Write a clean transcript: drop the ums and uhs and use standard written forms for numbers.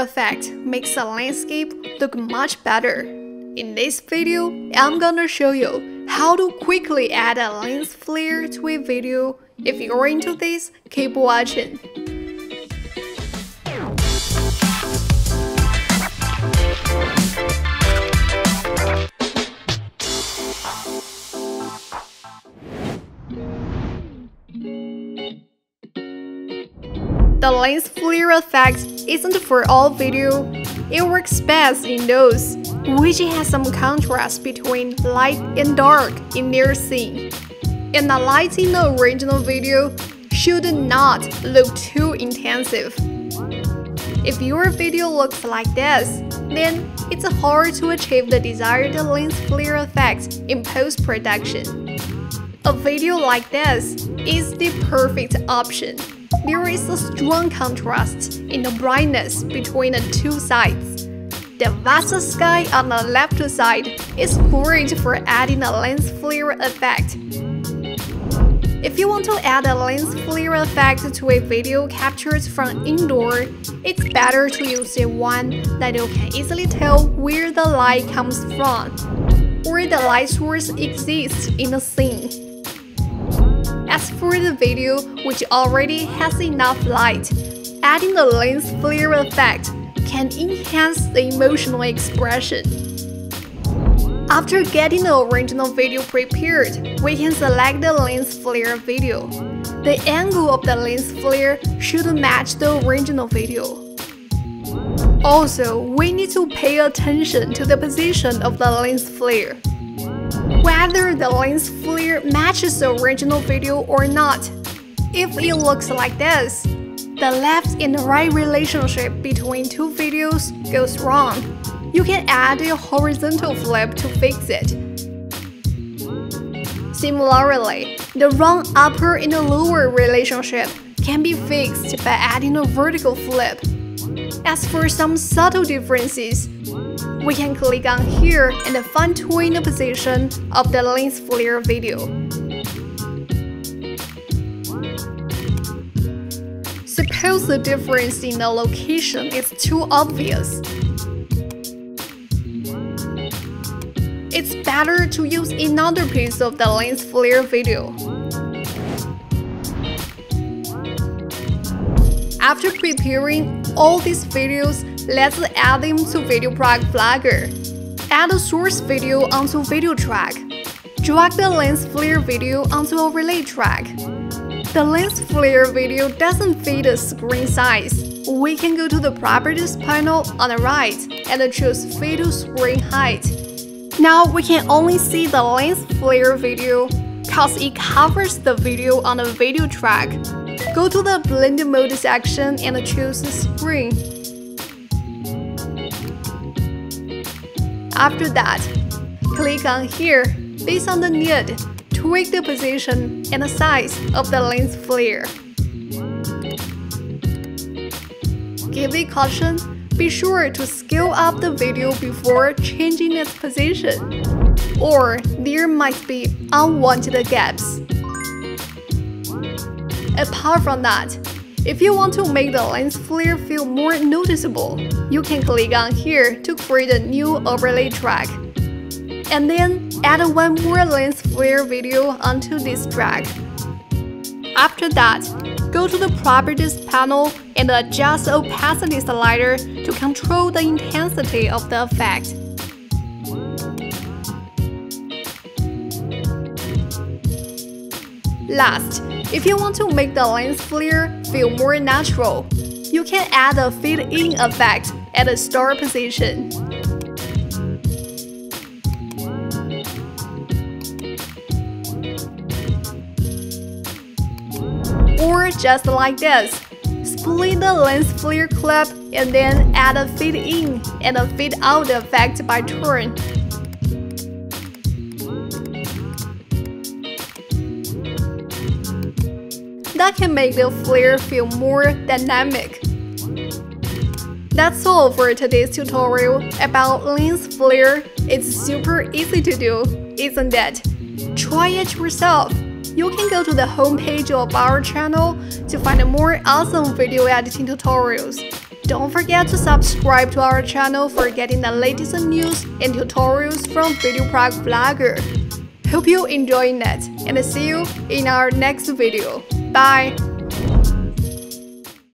effect makes a landscape look much better. In this video, I'm gonna show you how to quickly add a lens flare to a video. If you're into this, keep watching. The lens flare effect isn't for all video. It works best in those which has some contrast between light and dark in their scene. And the light in the original video should not look too intensive. If your video looks like this, then it's hard to achieve the desired lens flare effect in post-production. A video like this is the perfect option. There is a strong contrast in the brightness between the two sides. The vast sky on the left side is great for adding a lens flare effect. If you want to add a lens flare effect to a video captured from indoor, it's better to use a one that you can easily tell where the light comes from, or the light source exists in the scene. As for the video which already has enough light, adding the lens flare effect can enhance the emotional expression. After getting the original video prepared, we can select the lens flare video. The angle of the lens flare should match the original video. Also, we need to pay attention to the position of the lens flare. Whether the lens flare matches the original video or not. If it looks like this, the left and right relationship between two videos goes wrong. You can add a horizontal flip to fix it. Similarly, the wrong upper and lower relationship can be fixed by adding a vertical flip. As for some subtle differences, we can click on here and fine-tune the position of the lens flare video. Suppose the difference in the location is too obvious. It's better to use another piece of the lens flare video. After preparing all these videos, let's add them to VideoProc Vlogger. Add a source video onto video track. Drag the lens flare video onto a relay track. The lens flare video doesn't fit the screen size. We can go to the Properties panel on the right and choose Fit to Screen Height. Now we can only see the lens flare video cause it covers the video on the video track. Go to the Blend Mode section and choose Screen. After that, click on here. Based on the need, tweak the position and the size of the lens flare. Give it caution. Be sure to scale up the video before changing its position, or there might be unwanted gaps. Apart from that, if you want to make the lens flare feel more noticeable, you can click on here to create a new overlay track. And then add one more lens flare video onto this track. After that, go to the Properties panel and adjust the opacity slider to control the intensity of the effect. Last, if you want to make the lens flare feel more natural, you can add a fade-in effect at the start position. Or just like this, split the lens flare clip and then add a fade-in and a fade-out effect by turn. That can make the flare feel more dynamic. That's all for today's tutorial about lens flare. It's super easy to do, isn't it? Try it yourself. You can go to the homepage of our channel to find more awesome video editing tutorials. Don't forget to subscribe to our channel for getting the latest news and tutorials from VideoProc Vlogger. Hope you enjoying it, and see you in our next video. Bye!